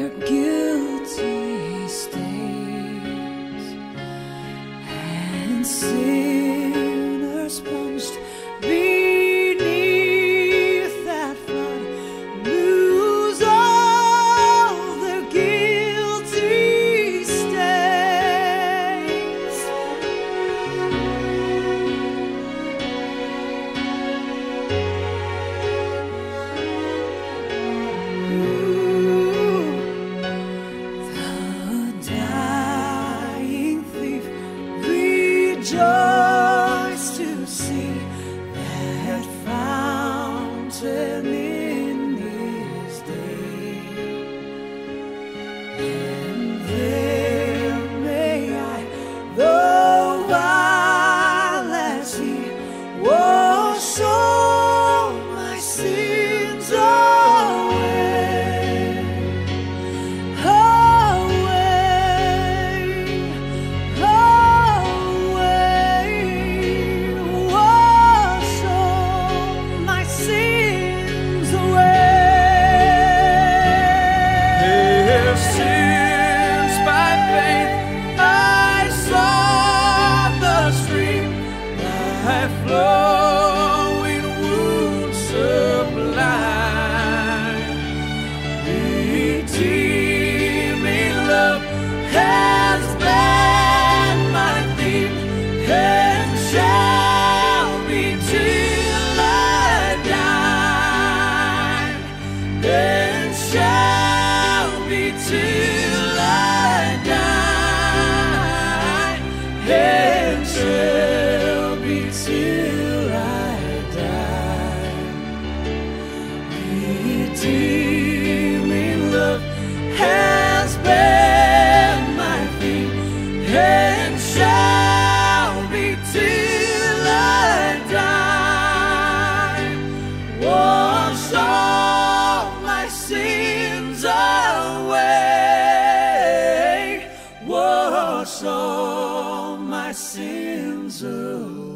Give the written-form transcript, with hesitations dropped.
their guilty stains, and sinners plunged beneath that flood lose all their guilty stains. The dying thief rejoiced to see that fountain in his day, and there may I, the while as he washed all my sins away, wash all my sins away. Since by faith I saw the stream, thy flowing wounds sublime, redeeming love has been my theme, and shall be till I die, and shall be till I die, and shall be till I die. Redeeming love has been my theme, and shall be till I die. Wash all my sins away, wash all my sins away.